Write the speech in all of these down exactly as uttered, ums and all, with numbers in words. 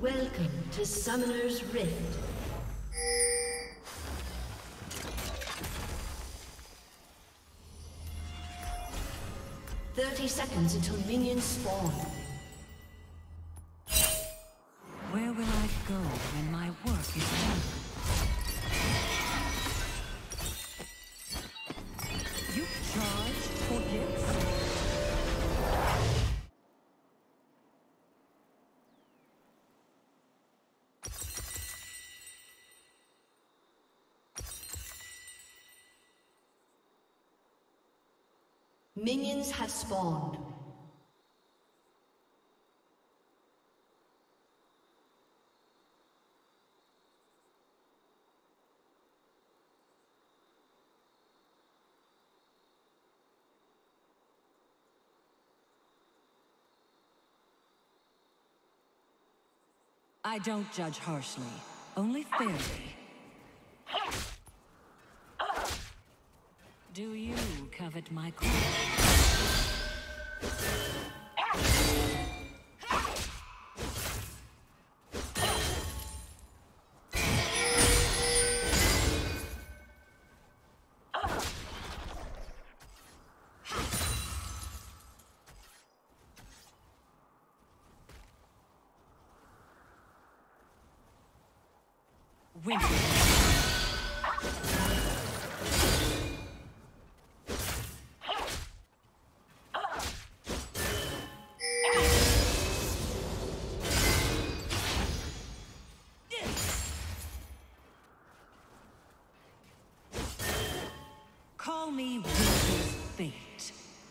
Welcome to Summoner's Rift. Thirty seconds until minions spawn. Where will I go when my work is done? You charge for gifts? Minions have spawned. I don't judge harshly, only fairly. Do you covet my crown? Winter. Call me Winter's fate.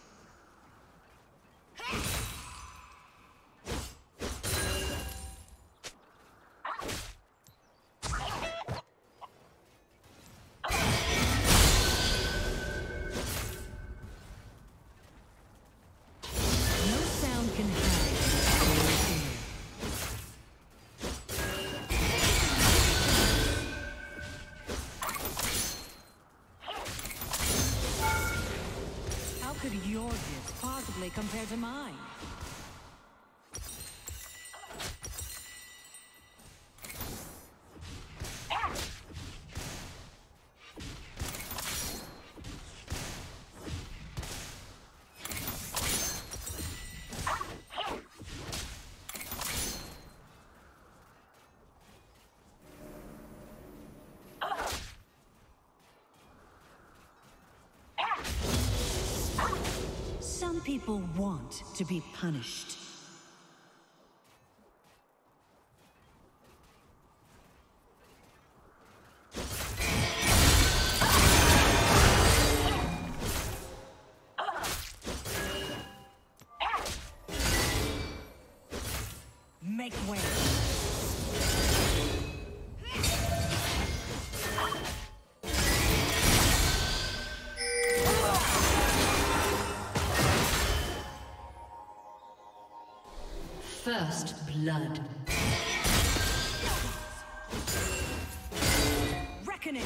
Could your gifts possibly compare to mine? Some people want to be punished. Make way. First blood. Reckoning.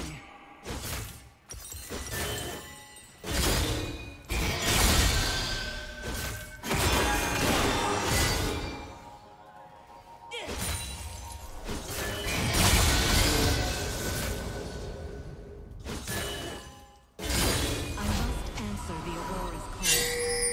I must answer the Aurora's call.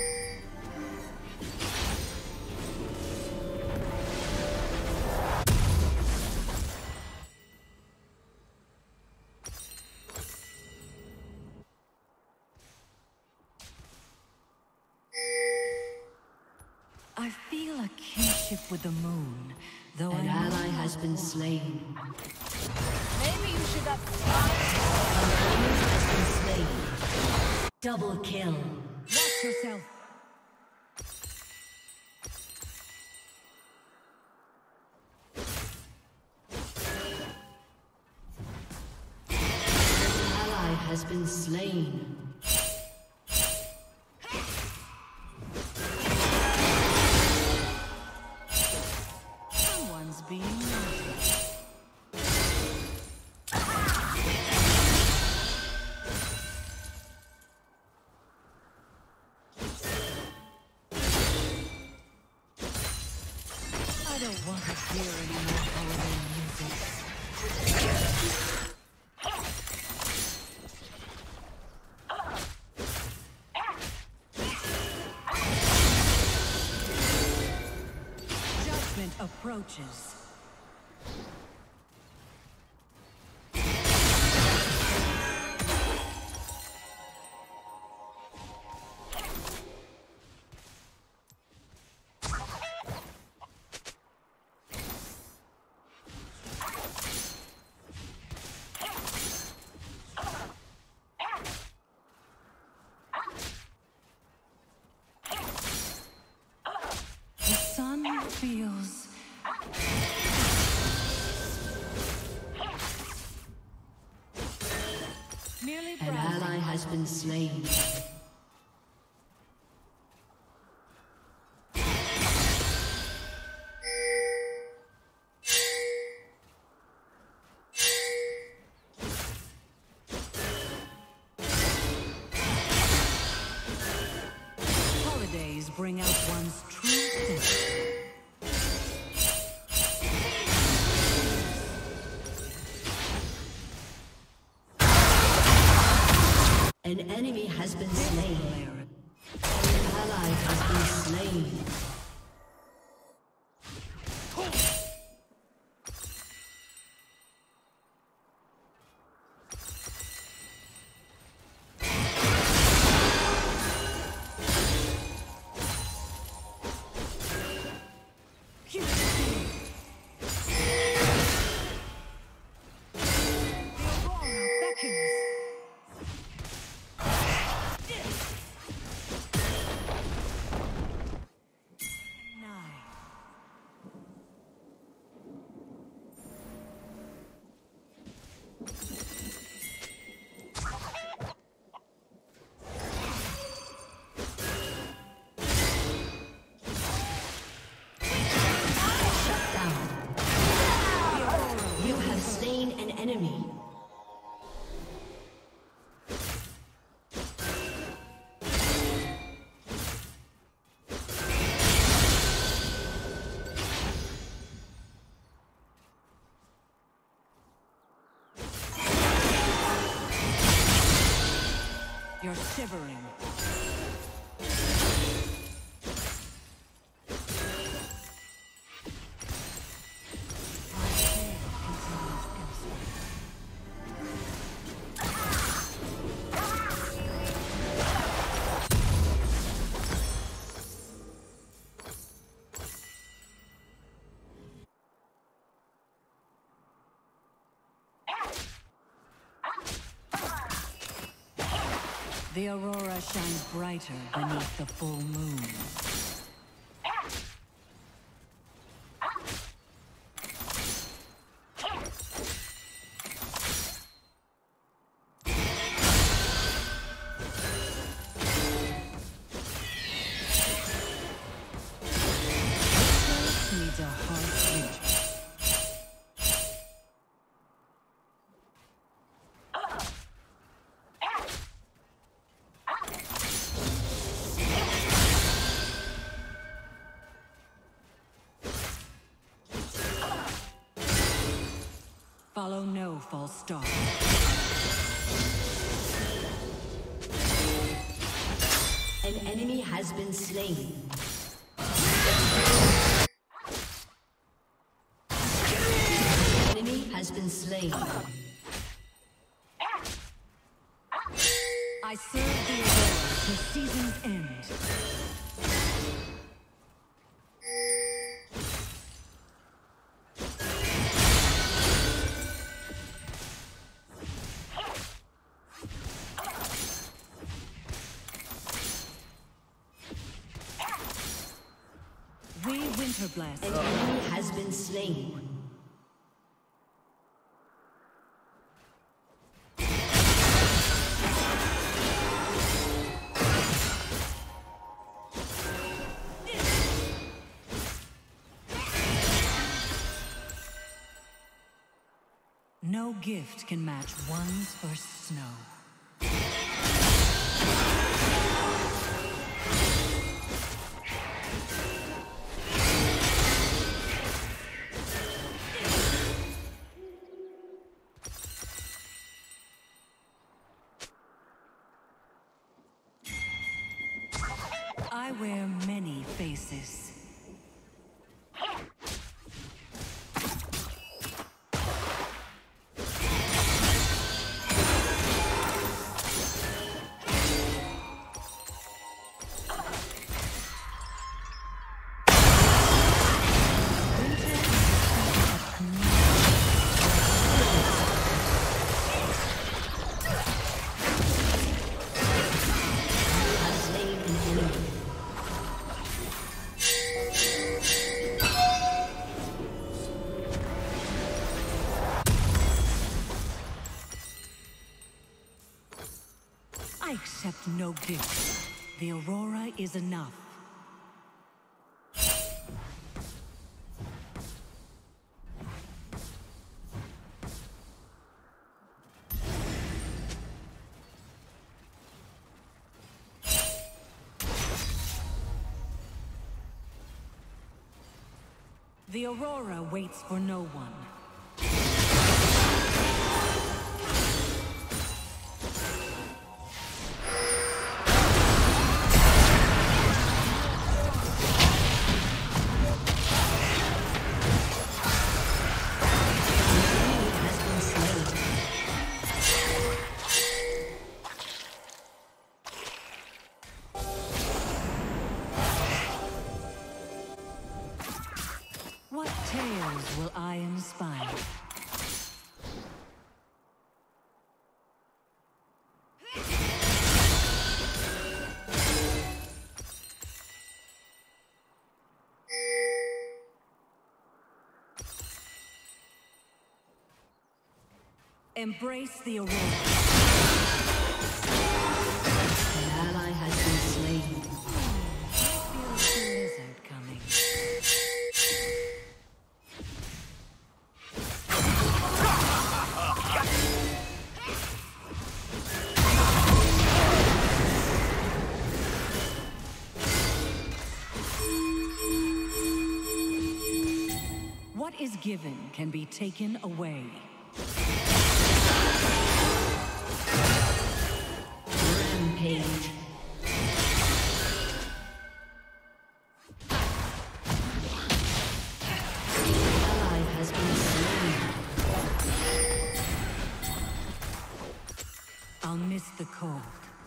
I feel a kinship with the moon, though An I ally has been slain. Maybe you should have An enemy has been slain. Double kill. watch yourself. An ally has been slain. Someone's being naughty. I don't don't want to hear any more holiday music. Judgment approaches. Feels merely an ally has been slain. Holidays bring out one's true self. An enemy has been slain. An ally has been slain. Enemy. You're shivering. The aurora shines brighter beneath the full moon. This needs a hard winter. Follow no false star. An enemy has been slain. An enemy has been slain. I serve the Aurora to season's end. We Winterblast. An enemy has been slain. No gift can match one's first snow. I wear many faces. I accept no gift. The Aurora is enough. The Aurora waits for no one. What tales will I inspire? Embrace the Aurora. An ally has been slain. I feel a blizzard coming. What is given can be taken away. Rampage. Ally has been slain. I'll miss the cold.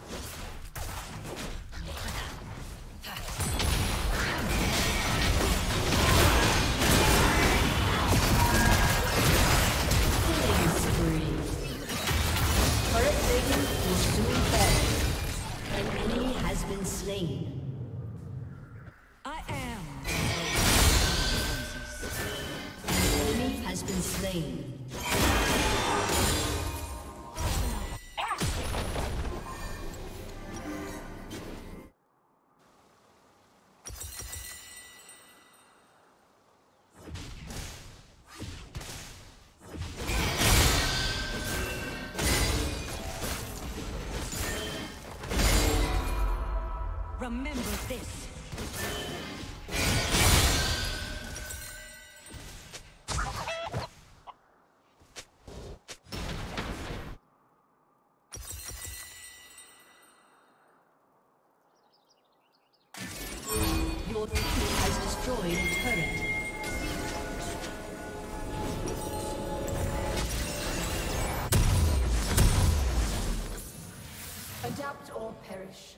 Slain. I am. An enemy has been slain. Remember this. Your team has destroyed a turret. Adapt or perish.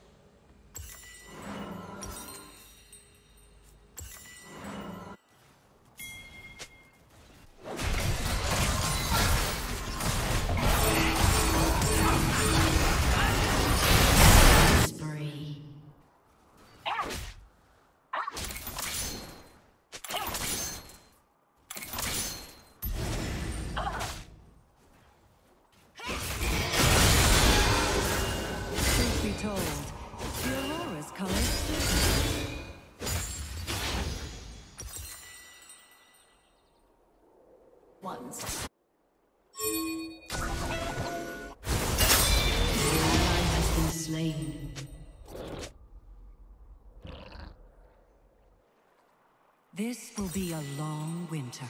Told. The Aurora's colors. Once. The ally has been slain. This will be a long winter.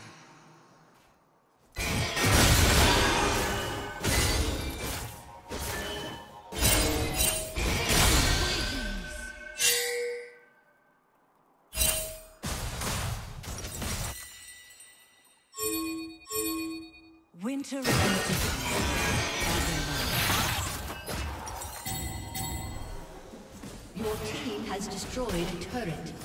Enter into Your team has destroyed a turret.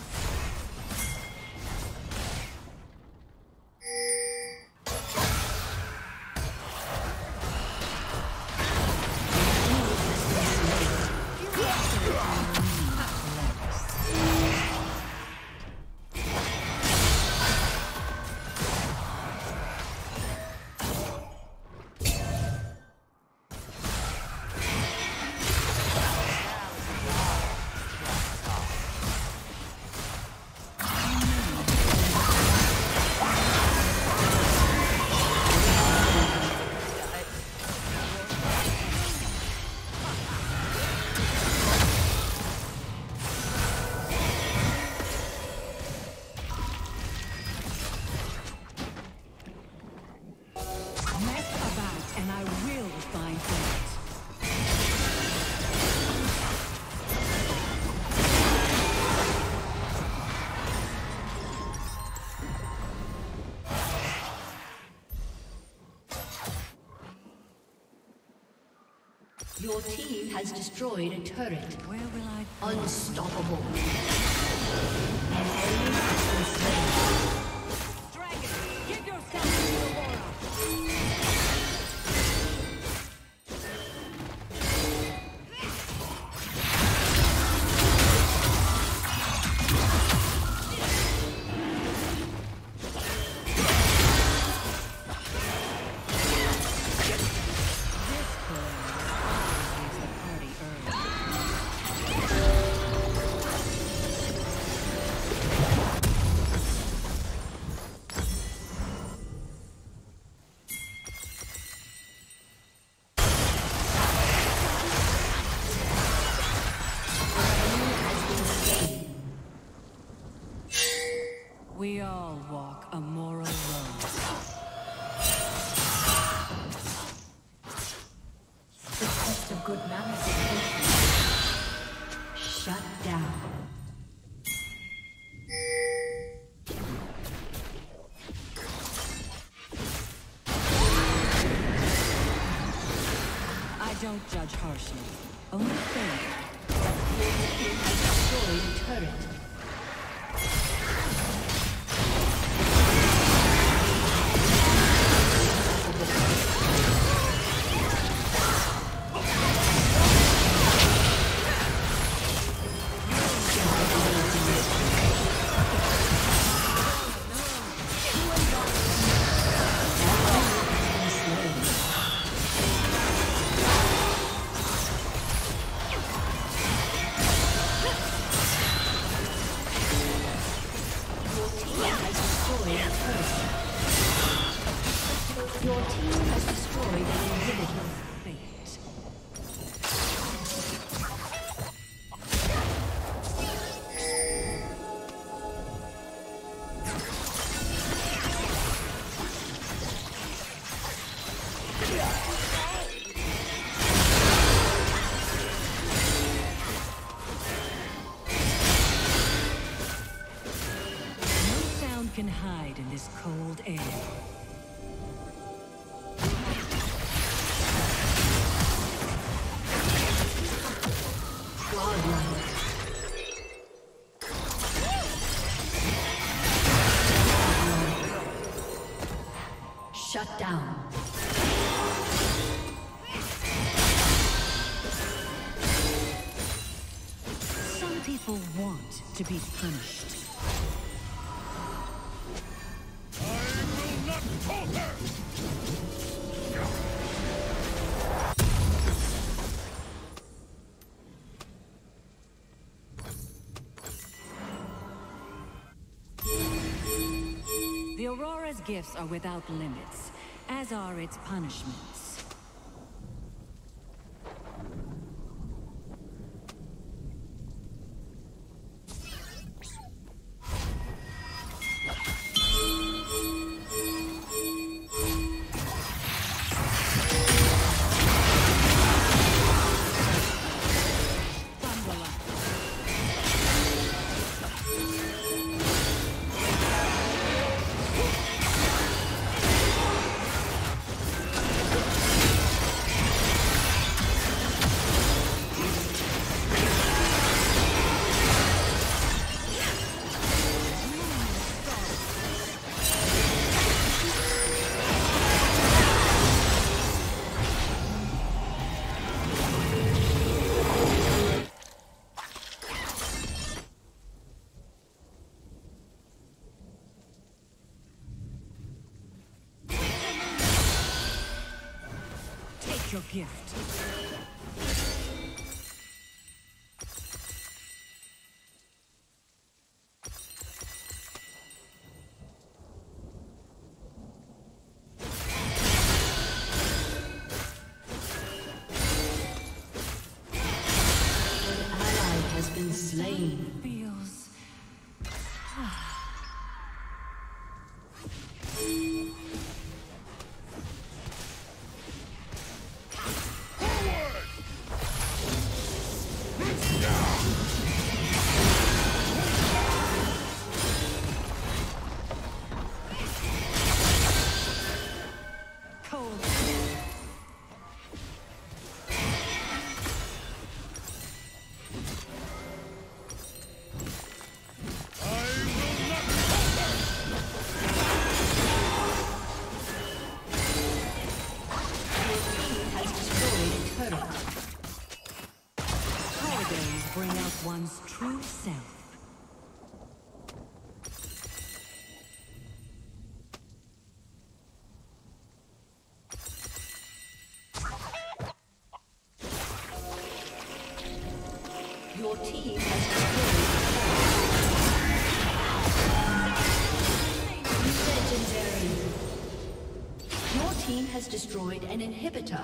Your team has destroyed a turret. Where will I go? Unstoppable. An enemy has been slain. Dragon, give yourself to Aurora! We all walk a moral road. The test of good manners is patience. Shut down. I don't judge harshly. Only fair. Your team has destroyed a turret. Your team has destroyed an inhibitor. Fate. No sound can hide in this cold air. Shut down. Some people want to be punished. I will not falter! The Aurora's gifts are without limits, as are its punishments. Accept your gift. Slain. Feels cold. Bring out one's true self. Your team has Legendary. Your team has destroyed an inhibitor.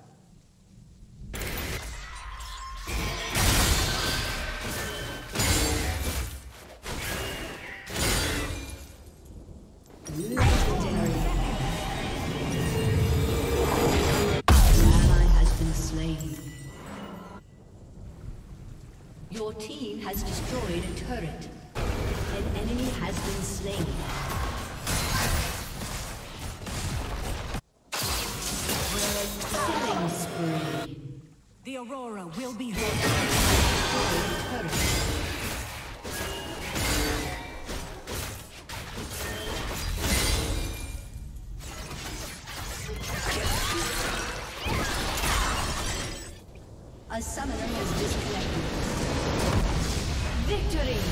Your team has destroyed a turret. An enemy has been slain. Killing spree. The Aurora will be Your hurt. team has destroyed a turret. A summoner has disconnected. Victory!